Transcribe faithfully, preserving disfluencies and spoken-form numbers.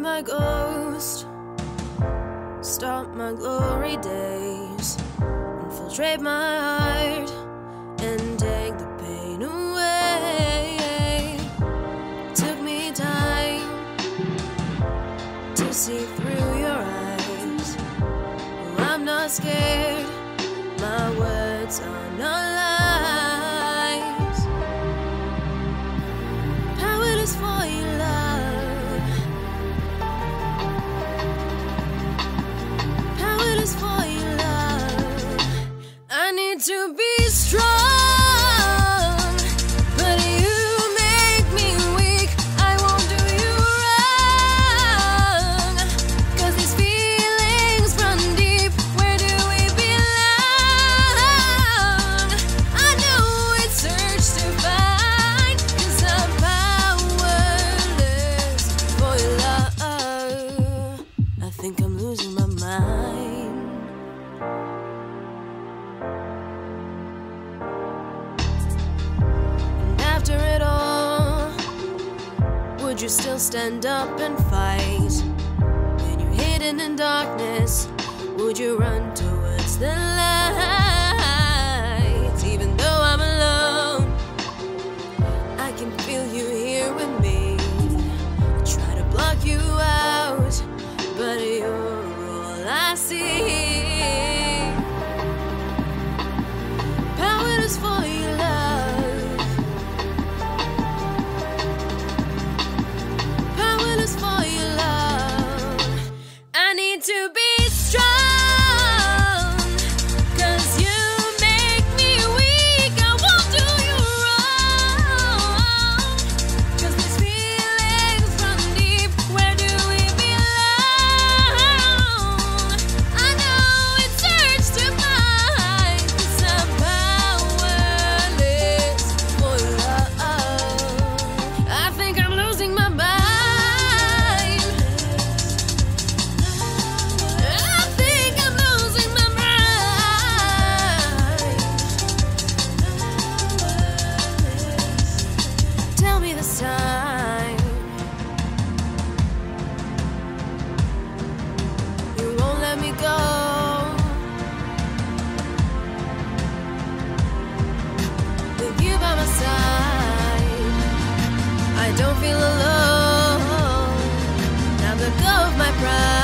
my ghost, stop my glory days, infiltrate my heart and take the pain away. Took me time to see through your eyes. Well, I'm not scared, my words are not lies. Powerless for your love, powerless for your love. I need to be strong, but you make me weak. I won't do you wrong, 'cause these feelings run deep. Where do we belong? I know it's urge to find, 'cause I'm powerless for your love. I think I'm losing my mind. After it all, would you still stand up and fight? When you're hidden in darkness, would you run towards the light? Even though I'm alone, I can feel you here with me. I try to block you out, but you're all I see. Powerless for your love, powerless for your love. I need to be strong, 'cause you make me weak. I won't do you wrong, 'cause these feelings run deep. Where do we belong? I know it's urge to find, 'cause I'm powerless for your love. I think I'm losing my mind. I think I'm losing my mind. Tell me this time you won't let me go. With you by my side, I don't feel alone. Now let go of my pride.